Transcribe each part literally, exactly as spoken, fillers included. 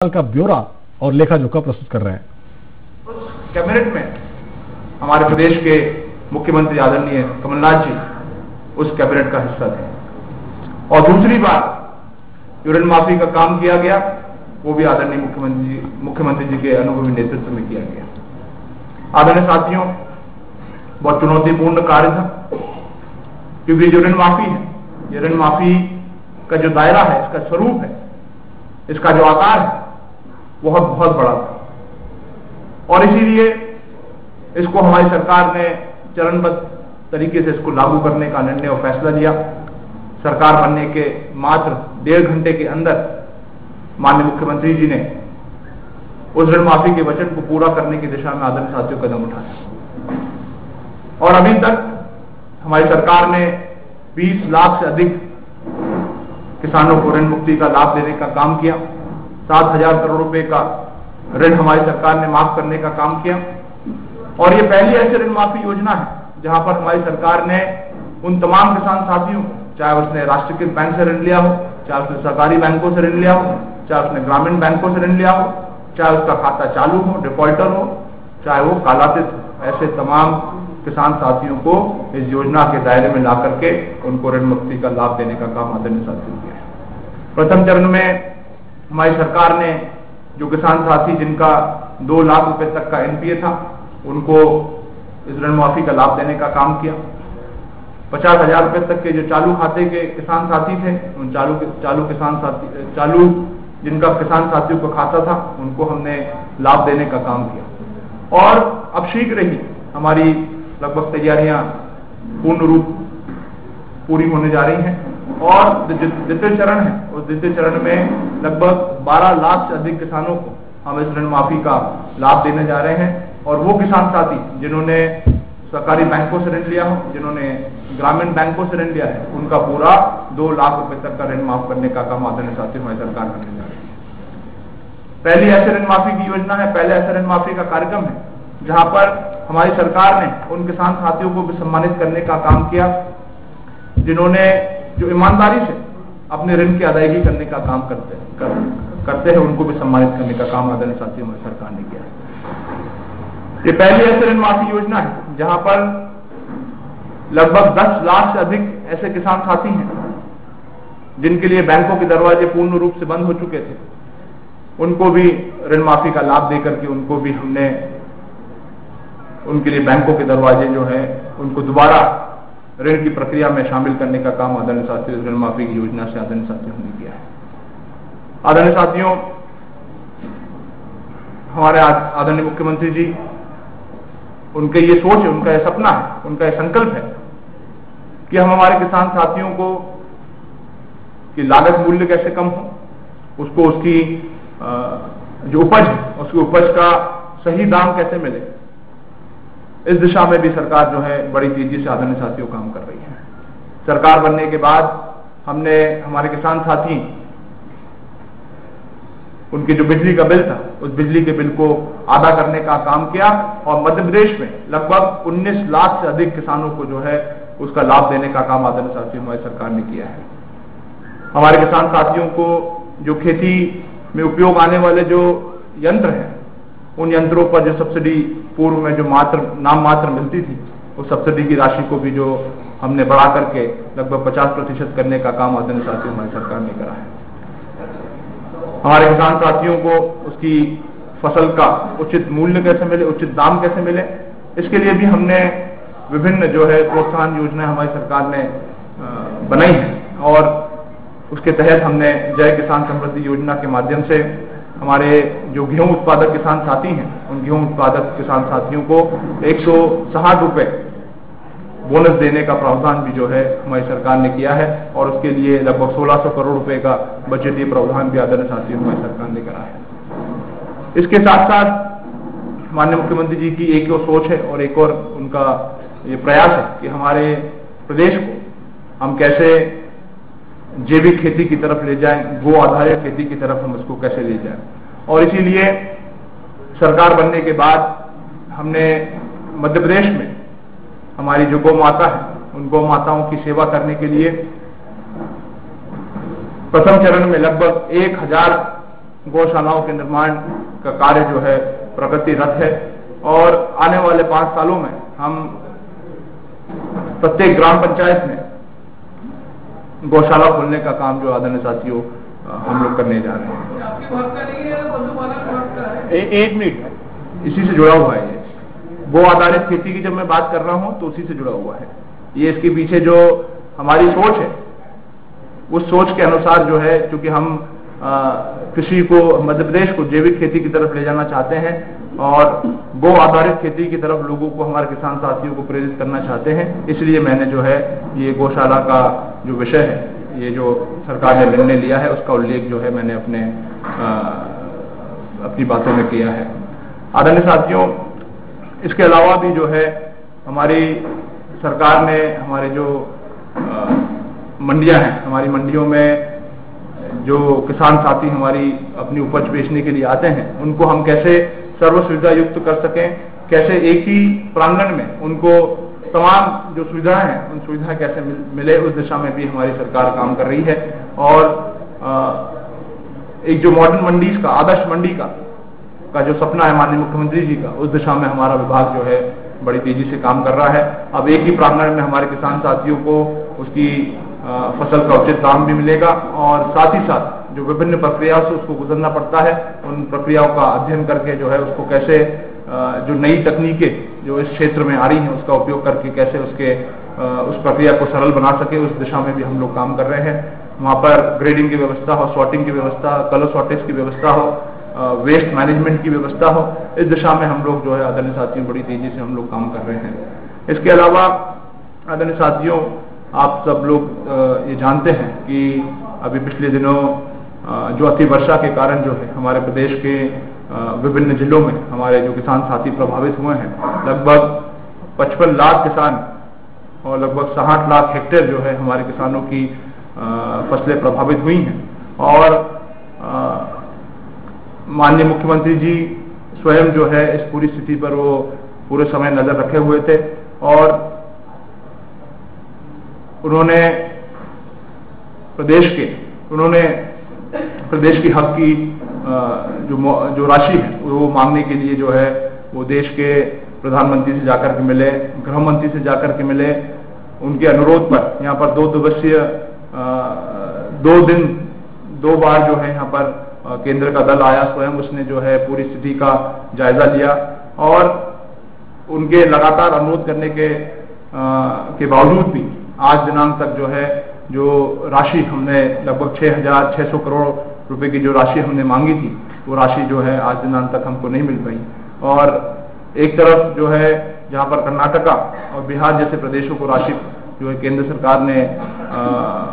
का ब्यौरा और लेखा जोखा प्रस्तुत कर रहे हैं। उस कैबिनेट में हमारे प्रदेश के मुख्यमंत्री आदरणीय कमलनाथ जी उस कैबिनेट का हिस्सा थे और दूसरी बार जो ऋण माफी का काम किया गया वो भी आदरणीय मुख्यमंत्री जी मुख्यमंत्री जी के अनुभवी नेतृत्व में किया गया। आदरणीय साथियों, बहुत चुनौतीपूर्ण कार्य था क्योंकि जो ऋण माफी है, ये ऋण माफी का जो दायरा है, इसका स्वरूप है, इसका जो आकार है, वह बहुत बड़ा था और इसीलिए इसको हमारी सरकार ने चरणबद्ध तरीके से इसको लागू करने का निर्णय और फैसला लिया। सरकार बनने के मात्र डेढ़ घंटे के अंदर माननीय मुख्यमंत्री जी ने उस ऋण माफी के वचन को पूरा करने की दिशा में आदरणीय साथियों कदम उठाए और अभी तक हमारी सरकार ने बीस लाख से अधिक किसानों को ऋण मुक्ति का लाभ देने का काम किया। सात हजार करोड़ रुपए का ऋण हमारी सरकार ने माफ करने का काम किया और ये पहली ऐसी ऋण माफी योजना है जहां पर हमारी सरकार ने उन तमाम किसान साथियों को, चाहे उसने राष्ट्रीयकृत बैंक से ऋण लिया हो, चाहे उसने सरकारी बैंकों से ऋण लिया हो, चाहे उसने ग्रामीण बैंकों से ऋण लिया हो, चाहे उसका खाता चालू हो, डिफॉल्टर हो, चाहे वो कालातीत हो, ऐसे तमाम किसान साथियों को इस योजना के दायरे में ला करके उनको ऋण मुक्ति का लाभ देने का काम आदरणीय साथियों किया है। प्रथम चरण में हमारी सरकार ने जो किसान साथी जिनका दो लाख रुपए तक का एनपीए था, उनको इस ऋण माफी का लाभ देने का काम किया। पचास हजार रुपए तक के जो चालू खाते के किसान साथी थे, उन चालू चालू किसान साथी चालू जिनका किसान साथियों का खाता था, उनको हमने लाभ देने का काम किया और अब शीघ्र ही हमारी लगभग तैयारियां पूर्ण रूप पूरी होने जा रही हैं और द्वितीय चरण है, उस द्वितीय चरण में लगभग बारह लाख से अधिक किसानों को हम इस ऋण माफी का लाभ देने जा रहे हैं और वो किसान साथी जिन्होंने सरकारी बैंकों से ऋण लिया हो, जिन्होंने ग्रामीण बैंकों से ऋण लिया है, उनका पूरा दो लाख रुपए तक का ऋण माफ करने का काम आदरणीय साथियों हमारी सरकार करने जा रही है। पहली ऐसे ऋण माफी की योजना है, पहले ऐसे ऋण माफी का कार्यक्रम है जहां पर हमारी सरकार ने उन किसान साथियों को भी सम्मानित करने का काम किया जिन्होंने जो ईमानदारी से अपने ऋण की अदायगी करने का काम करते हैं कर, करते हैं उनको भी सम्मानित करने का काम आदरणीय साथियों हमारी सरकार ने किया है। ये पहली ऐसे ऋण माफी योजना है जहां पर लगभग दस लाख से अधिक ऐसे किसान साथी हैं जिनके लिए बैंकों के दरवाजे पूर्ण रूप से बंद हो चुके थे, उनको भी ऋण माफी का लाभ देकर के उनको भी हमने उनके लिए बैंकों के दरवाजे जो है उनको दोबारा ऋण की प्रक्रिया में शामिल करने का काम आदरणीय साथियों ऋण माफी की योजना से आदरणीय साथियों ने किया है। आदरणीय साथियों, हमारे आदरणीय मुख्यमंत्री जी, उनके ये सोच है, उनका ये सपना है, उनका ये संकल्प है कि हम हमारे किसान साथियों को कि लागत मूल्य कैसे कम हो, उसको उसकी जो उपज है उसकी उपज का सही दाम कैसे मिले, इस दिशा में भी सरकार जो है बड़ी तेजी से आदरणीय साथियों काम कर रही है। सरकार बनने के बाद हमने हमारे किसान साथी उनकी जो बिजली का बिल था, उस बिजली के बिल को आधा करने का काम किया और मध्य प्रदेश में लगभग उन्नीस लाख से अधिक किसानों को जो है उसका लाभ देने का काम आदरणीय साथियों हमारी सरकार ने किया है। हमारे किसान साथियों को जो खेती में उपयोग आने वाले जो यंत्र हैं, उन यंत्रों पर जो सब्सिडी पूर्व में जो मात्र नाम मात्र मिलती थी, उस सब्सिडी की राशि को भी जो हमने बढ़ा करके लगभग पचास प्रतिशत करने का काम आदरणीय साथियों हमारी सरकार ने करा है। हमारे किसान साथियों को उसकी फसल का उचित मूल्य कैसे मिले, उचित दाम कैसे मिले, इसके लिए भी हमने विभिन्न जो है प्रोत्साहन योजनाएं हमारी सरकार ने बनाई है और उसके तहत हमने जय किसान समृद्धि योजना के माध्यम से हमारे जो गेहूं उत्पादक किसान साथी हैं, उन गेहूं उत्पादक किसान साथियों को एक सौ साठ रुपए बोनस देने का प्रावधान भी जो है हमारी सरकार ने किया है और उसके लिए लगभग सोलह सौ करोड़ रुपए का बजटीय प्रावधान भी आदरणीय साथियों हमारी सरकार ने करा है। इसके साथ साथ माननीय मुख्यमंत्री जी की एक और सोच है और एक और उनका ये प्रयास है कि हमारे प्रदेश को हम कैसे जैविक खेती की तरफ ले जाएं, गो आधारित खेती की तरफ हम उसको कैसे ले जाएं और इसीलिए सरकार बनने के बाद हमने मध्य प्रदेश में हमारी जो गौ माता है, उन गौ माताओं की सेवा करने के लिए प्रथम चरण में लगभग एक हजार गौशालाओं के निर्माण का कार्य जो है प्रगतिरत है और आने वाले पांच सालों में हम प्रत्येक ग्राम पंचायत में गौशाला खोलने का काम जो आदरणीय साथियों हम लोग करने जा रहे हैं। आपकी भाग का नहीं है, बंधु मानक भाग का है। एक मिनट, इसी से जुड़ा हुआ है ये गो आधारित खेती की जब मैं बात कर रहा हूं तो उसी से जुड़ा हुआ है ये। इसके पीछे जो हमारी सोच है उस सोच के अनुसार जो है, क्योंकि हम कृषि को, मध्य प्रदेश को जैविक खेती की तरफ ले जाना चाहते हैं और गो आधारित खेती की तरफ लोगों को, हमारे किसान साथियों को प्रेरित करना चाहते हैं, इसलिए मैंने जो है ये गौशाला का जो विषय है, ये जो सरकार ने निर्णय लिया है उसका उल्लेख जो है मैंने अपने आ, अपनी बातों में किया है। आदरणीय साथियों, इसके अलावा भी जो है हमारी सरकार ने हमारे जो मंडियां हैं, हमारी मंडियों में जो किसान साथी हमारी अपनी उपज बेचने के लिए आते हैं, उनको हम कैसे सर्व सुविधा युक्त कर सकें, कैसे एक ही प्रांगण में उनको तमाम जो सुविधाएं हैं उन सुविधाएं कैसे मिले, उस दिशा में भी हमारी सरकार काम कर रही है। और एक जो मॉडर्न मंडीज का, आदर्श मंडी का का जो सपना है माननीय मुख्यमंत्री जी का, उस दिशा में हमारा विभाग जो है बड़ी तेजी से काम कर रहा है। अब एक ही प्रांगण में हमारे किसान साथियों को उसकी फसल का उचित दाम भी मिलेगा और साथ ही साथ जो विभिन्न प्रक्रियाओं से उसको गुजरना पड़ता है, उन प्रक्रियाओं का अध्ययन करके जो है उसको कैसे जो नई तकनीकें जो इस क्षेत्र में आ रही हैं उसका उपयोग करके कैसे उसके उस प्रक्रिया को सरल बना सके, उस दिशा में भी हम लोग काम कर रहे हैं। वहाँ पर ग्रेडिंग की व्यवस्था हो, सॉर्टिंग की व्यवस्था, कलर शॉर्टेज की व्यवस्था हो, वेस्ट मैनेजमेंट की व्यवस्था हो, इस दिशा में हम लोग जो है आदरणीय साथियों बड़ी तेजी से हम लोग काम कर रहे हैं। इसके अलावा आदरणीय साथियों, आप सब लोग ये जानते हैं कि अभी पिछले दिनों जो अति वर्षा के कारण जो है हमारे प्रदेश के विभिन्न जिलों में हमारे जो किसान साथी प्रभावित हुए हैं, लगभग पचपन लाख किसान और लगभग साठ लाख हेक्टेयर जो है हमारे किसानों की फसलें प्रभावित हुई हैं। और माननीय मुख्यमंत्री जी स्वयं जो है इस पूरी स्थिति पर वो पूरे समय नजर रखे हुए थे और उन्होंने प्रदेश के उन्होंने प्रदेश की हक की जो जो राशि है वो मांगने के लिए जो है वो देश के प्रधानमंत्री से जाकर के मिले, गृह मंत्री से जाकर के मिले। उनके अनुरोध पर यहाँ पर दो दिवसीय दो दिन दो बार जो है यहाँ पर केंद्र का दल आया, स्वयं उसने जो है पूरी स्थिति का जायजा लिया और उनके लगातार अनुरोध करने के आ, के बावजूद भी आज दिनांक तक जो है जो राशि हमने लगभग छह हजार छह सौ करोड़ रुपए की जो राशि हमने मांगी थी वो राशि जो है आज दिनांक तक हमको नहीं मिल पाई। और एक तरफ जो है जहां पर कर्नाटका और बिहार जैसे प्रदेशों को राशि जो है केंद्र सरकार ने आ,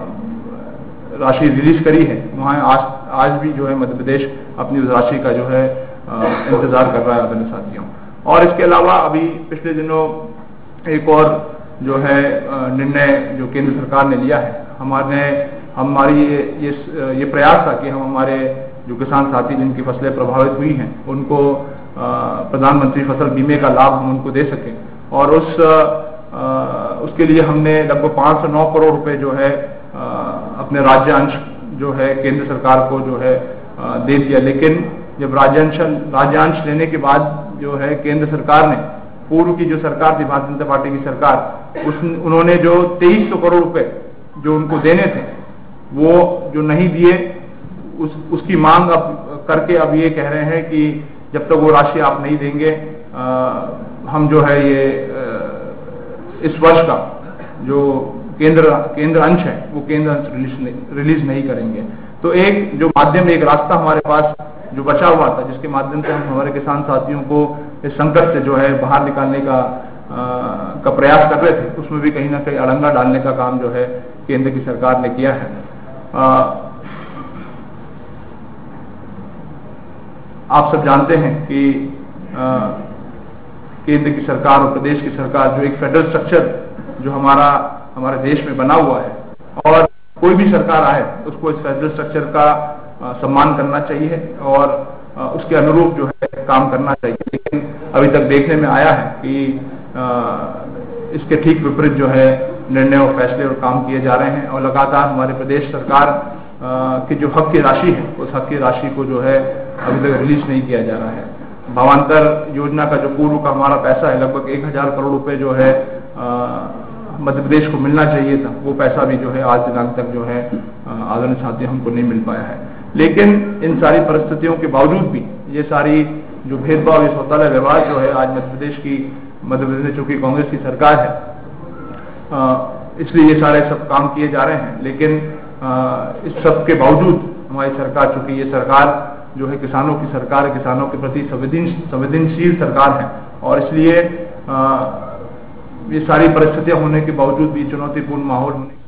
राशि रिलीज करी है, वहां आज आज भी जो है मध्य प्रदेश अपनी उस राशि का जो है आ, इंतजार कर रहा है आदरणीय साथियों। और इसके अलावा अभी पिछले दिनों एक और जो है निर्णय जो केंद्र सरकार ने लिया है, हमारे हमारी ये ये, ये प्रयास था कि हम हमारे जो किसान साथी जिनकी फसलें प्रभावित हुई हैं उनको प्रधानमंत्री फसल बीमे का लाभ हम उनको दे सकें। और उस आ, उसके लिए हमने लगभग पाँच सौ नौ करोड़ रुपए जो है आ, अपने राज्यांश जो है केंद्र सरकार को जो है आ, दे दिया। लेकिन जब राज्यांश राज्यांश लेने के बाद जो है केंद्र सरकार ने, पूर्व की जो सरकार थी भारतीय जनता पार्टी की सरकार, उस उन्होंने जो तेईस सौ करोड़ रुपए जो उनको देने थे वो जो नहीं दिए, उस उसकी मांग अब करके अब ये कह रहे हैं कि जब तक वो राशि आप नहीं देंगे आ, हम जो है ये आ, इस वर्ष का जो केंद्र केंद्र अंश है वो केंद्र अंश रिलीज, रिलीज नहीं करेंगे। तो एक जो माध्यम, एक रास्ता हमारे पास जो बचा हुआ था जिसके माध्यम से हम हमारे किसान साथियों को इस संकट से जो है बाहर निकालने का आ, का प्रयास कर रहे थे, उसमें भी कहीं ना कहीं अड़ंगा डालने का काम जो है केंद्र की सरकार ने किया है। आ, आप सब जानते हैं कि आ, केंद्र की सरकार और प्रदेश की सरकार जो एक फेडरल स्ट्रक्चर जो हमारा हमारे देश में बना हुआ है और कोई भी सरकार आए उसको इस फेडरल स्ट्रक्चर का आ, सम्मान करना चाहिए और आ, उसके अनुरूप जो है काम करना चाहिए। लेकिन अभी तक देखने में आया है कि आ, इसके ठीक विपरीत जो है निर्णय और फैसले और काम किए जा रहे हैं और लगातार हमारे प्रदेश सरकार कि जो हक की राशि है उस हक की राशि को जो है अभी तक रिलीज नहीं किया जा रहा है। भावांतर योजना का जो पूर्व का हमारा पैसा है लगभग एक हजार करोड़ रुपए जो है मध्य प्रदेश को मिलना चाहिए था, वो पैसा भी जो है आज दिनांक तक जो है आदरणीय साथी हमको नहीं मिल पाया है। लेकिन इन सारी परिस्थितियों के बावजूद भी ये सारी जो भेदभाव, ये शौचालय व्यवहार जो है आज मध्य प्रदेश की मध्य प्रदेश में चूंकि कांग्रेस की सरकार है इसलिए ये सारे सब काम किए जा रहे हैं। लेकिन इस सब के बावजूद हमारी सरकार, चूंकि ये सरकार जो है किसानों की सरकार है, किसानों के प्रति संवेदनशील सरकार है और इसलिए ये सारी परिस्थितियां होने के बावजूद भी चुनौतीपूर्ण माहौल होने